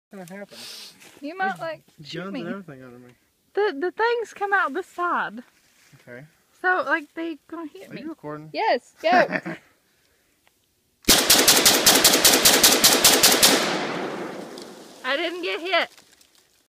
What's gonna happen? You might like shoot Guns me. and everything under me. The things come out this side. Okay. So like they gonna hit me. Are you recording? Yes, go. I didn't get hit.